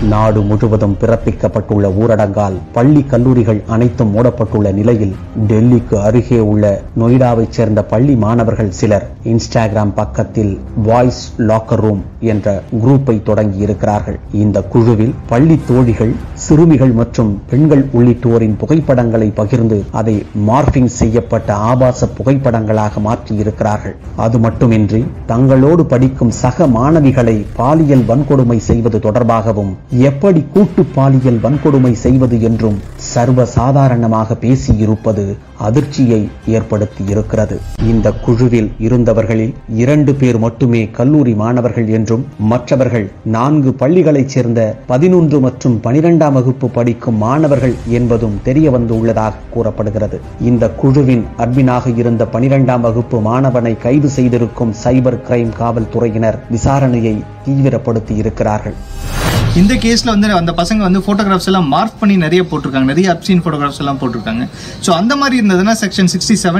நாடு முழுவதும் பிறப்பிக்கப்பட்டுள்ள ஊரடங்கால் பள்ளி கல்லூரிகள் அனைத்தும் மூடப்பட்டுள்ள நிலையில் டெல்லிக்கு அருகே உள்ள நொய்டாவைச் சேர்ந்த பள்ளி மாணவர்கள் சிலர் இன்ஸ்டாகிராம் பக்கத்தில் பாய்ஸ் லாக்கர் ரூம் என்ற குரூப்பை தொடங்கி இருக்கிறார்கள். இந்த குழுவில் பள்ளி தோழிகள், சிறுமிகள் மற்றும் பெண்கள் உள்ளிட்டோரின் புகைப்படங்களை பகிர்ந்து அதை மார்பிங் செய்யப்பட்ட ஆபாச புகைப்படங்களாக மாற்றி இருக்கிறார்கள். அது மட்டுமின்றி தங்களோடு படிக்கும் சக மாணவிகளை பாலியல் வன்கொடுமை செய்வது தொடர்பாகவும் எப்படி கூட்டு பாலியல் வன்கொடுமை செய்வது என்றும் சர்வசாதாரணமாக பேசியிருப்பது அதிர்ச்சியை ஏற்படுத்தி இருக்கிறது. இந்த குழுவில் இருந்தவர்களில் 2 பேர் மட்டுமே கல்லூரி மாணவர்கள் என்றும் மற்றவர்கள் 4 பள்ளிகளைச் சேர்ந்த 11 மற்றும் 12ஆம் வகுப்பு படிக்கும் மாணவர்கள் என்பதும் தெரிய வந்துள்ளதாக கூறப்படுகிறது. இந்த குழுவின் அட்மினாக இருந்த 12ஆம் வகுப்பு மாணவனை கைது செய்திருக்கும் சைபர் கிரைம் காவல்துறையினர் விசாரணையை தீவிரப்படுத்தி இருக்கிறார்கள். இந்த கேஸ்ல அந்த பசங்க போட்டோகிராஃப்ஸ் எல்லாம் மார்க் பண்ணி நிறைய போட்டிருக்காங்க, நிறைய அப்சீன் போட்டோகிராஃப்ஸ் எல்லாம் போட்டிருக்காங்க. ஸோ அந்த மாதிரி இருந்ததுன்னா செக்ஷன்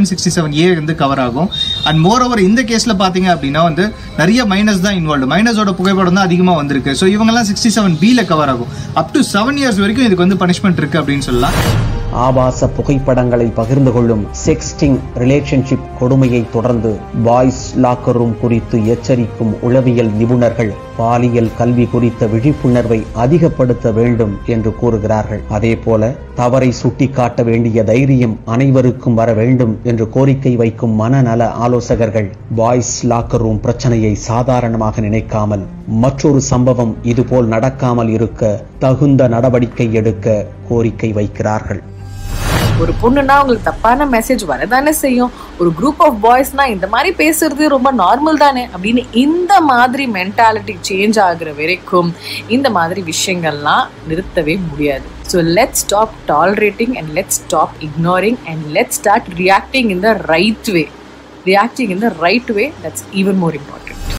67A கவர் ஆகும். அண்ட் மோர் ஓவர் இந்த கேஸ்ல பாத்தீங்க அப்படின்னா நிறைய மைனஸ் தான் இன்வால்வ், மைனஸோட புகைப்படம் தான் அதிகமா வந்திருக்கு. ஸோ இவங்கெல்லாம் 67B கவர் ஆகும். அப் டு 7 years வரைக்கும் இதுக்கு பனிஷ்மெண்ட் இருக்கு அப்படின்னு சொல்லலாம். ஆபாச புகைப்படங்களை பகிர்ந்து கொள்ளும் செக்ஸ்டிங் ரிலேஷன்ஷிப் கொடுமையை தொடர்ந்து பாய்ஸ் லாக்கர் ரூம் குறித்து எச்சரிக்கும் உளவியல் நிபுணர்கள் பாலியல் கல்வி குறித்த விழிப்புணர்வை அதிகப்படுத்த வேண்டும் என்று கூறுகிறார்கள். அதே போல தவறை சுட்டிக்காட்ட வேண்டிய தைரியம் அனைவருக்கும் வர வேண்டும் என்று கோரிக்கை வைக்கும் மனநல ஆலோசகர்கள் பாய்ஸ் லாக்கர் ரூம் பிரச்சனையை சாதாரணமாக நினைக்காமல் மற்றொரு சம்பவம் இதுபோல் நடக்காமல் இருக்க தகுந்த நடவடிக்கை எடுக்க கோரிக்கை வைக்கிறார்கள். ஒரு பொண்ணுனா உங்களுக்கு தப்பான மெசேஜ் வரதானே செய்யும். ஒரு குரூப் ஆஃப் பாய்ஸ்னா இந்த மாதிரி பேசுறது ரொம்ப நார்மல் தானே அப்படின்னு இந்த மாதிரி மென்டாலிட்டி சேஞ்ச் ஆகுற வரைக்கும் இந்த மாதிரி விஷயங்கள்லாம் நிறுத்தவே முடியாது. So let's stop tolerating and let's stop ignoring and let's start reacting in the right way. Reacting in the right way, that's even more important.